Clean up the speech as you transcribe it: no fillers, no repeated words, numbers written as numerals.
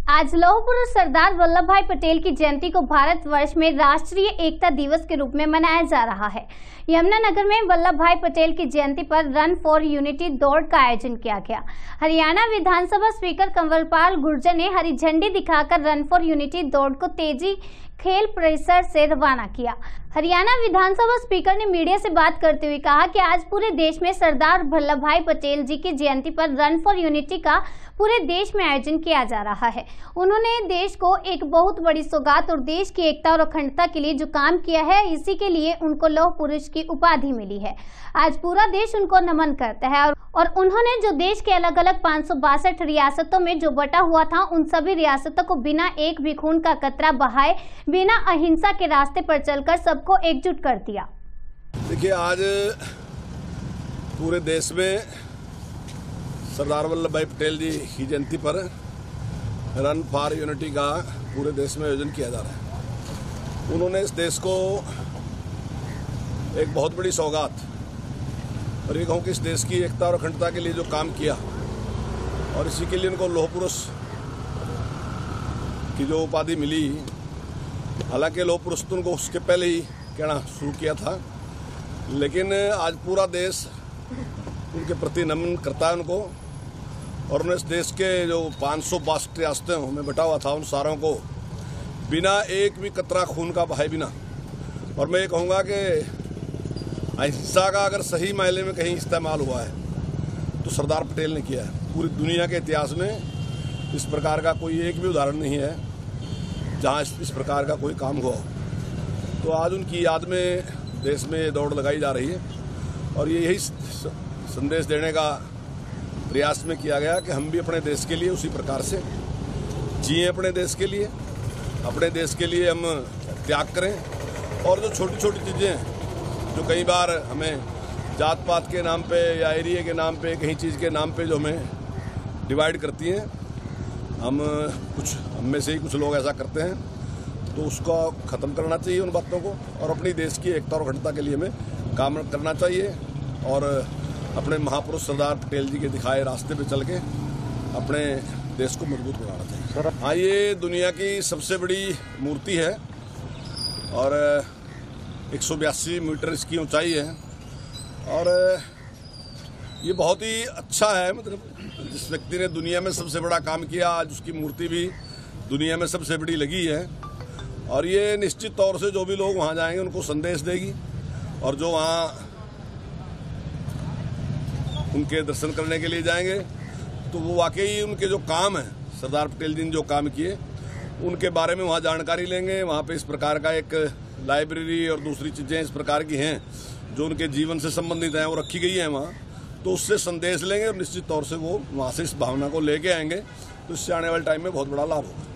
आज लौह पुरुष सरदार वल्लभ भाई पटेल की जयंती को भारतवर्ष में राष्ट्रीय एकता दिवस के रूप में मनाया जा रहा है। यमुनानगर में वल्लभ भाई पटेल की जयंती पर रन फॉर यूनिटी दौड़ का आयोजन किया गया। हरियाणा विधानसभा स्पीकर कंवरपाल गुर्जर ने हरी झंडी दिखाकर रन फॉर यूनिटी दौड़ को तेजी खेल परिसर से रवाना किया। हरियाणा विधानसभा स्पीकर ने मीडिया से बात करते हुए कहा कि आज पूरे देश में सरदार वल्लभ भाई पटेल जी की जयंती पर रन फॉर यूनिटी का पूरे देश में आयोजन किया जा रहा है। उन्होंने देश को एक बहुत बड़ी सौगात और देश की एकता और अखंडता के लिए जो काम किया है, इसी के लिए उनको लौह पुरुष की उपाधि मिली है। आज पूरा देश उनको नमन करता है और उन्होंने जो देश के अलग अलग 562 रियासतों में जो बटा हुआ था, उन सभी रियासतों को बिना एक भी खून का कतरा बहाए, बिना अहिंसा के रास्ते पर चलकर सबको एकजुट कर दिया। देखिए, आज पूरे देश में सरदार वल्लभ भाई पटेल जी की जयंती पर रन फॉर यूनिटी का पूरे देश में आयोजन किया जा रहा है। उन्होंने इस देश को एक बहुत बड़ी सौगात और ये कहूँ कि इस देश की एकता और अखंडता के लिए जो काम किया, और इसी के लिए उनको लौह पुरुष की जो उपाधि मिली, हालांकि लौह पुरुष तो उनको उसके पहले ही कहना शुरू किया था, लेकिन आज पूरा देश उनके प्रति नमन करता है उनको। और उन्हें इस देश के जो 562 रियासतों में बटा हुआ था, उन सारों को बिना एक भी कतरा खून का बहाए बिना, और मैं ये कहूँगा कि अहिंसा का अगर सही मायने में कहीं इस्तेमाल हुआ है तो सरदार पटेल ने किया है। पूरी दुनिया के इतिहास में इस प्रकार का कोई एक भी उदाहरण नहीं है जहाँ इस प्रकार का कोई काम हुआ हो। तो आज उनकी याद में देश में दौड़ लगाई जा रही है, और ये यही संदेश देने का प्रयास में किया गया कि हम भी अपने देश के लिए उसी प्रकार से जिए, अपने देश के लिए हम त्याग करें। और जो छोटी छोटी चीज़ें हैं जो कई बार हमें जात पात के नाम पे या एरिया के नाम पे, कहीं चीज़ के नाम पे जो हमें डिवाइड करती हैं, हम में से ही कुछ लोग ऐसा करते हैं, तो उसको ख़त्म करना चाहिए उन बातों को, और अपनी देश की एकता और अखंडता के लिए हमें काम करना चाहिए और अपने महापुरुष सरदार पटेल जी के दिखाए रास्ते पे चल के अपने देश को मजबूत बनाना चाहिए। हाँ, ये दुनिया की सबसे बड़ी मूर्ति है और 182 मीटर इसकी ऊंचाई है, और ये बहुत ही अच्छा है। मतलब जिस व्यक्ति ने दुनिया में सबसे बड़ा काम किया, आज उसकी मूर्ति भी दुनिया में सबसे बड़ी लगी है, और ये निश्चित तौर से जो भी लोग वहाँ जाएंगे उनको संदेश देगी, और जो वहाँ उनके दर्शन करने के लिए जाएंगे तो वो वाकई उनके जो काम है, सरदार पटेल जी ने जो काम किए, उनके बारे में वहाँ जानकारी लेंगे। वहाँ पे इस प्रकार का एक लाइब्रेरी और दूसरी चीज़ें इस प्रकार की हैं जो उनके जीवन से संबंधित हैं, वो रखी गई हैं वहाँ, तो उससे संदेश लेंगे और निश्चित तौर से वो वहाँ से इस भावना को लेके आएंगे, तो इससे आने वाले टाइम में बहुत बड़ा लाभ होगा।